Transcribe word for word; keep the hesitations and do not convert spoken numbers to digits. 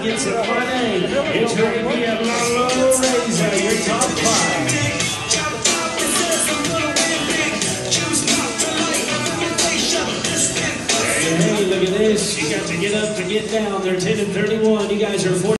get some money. It's going to be a low razor, your top five. Hey, hey, look at this. You got to get up to get down. They're ten and thirty-one. You guys are forty.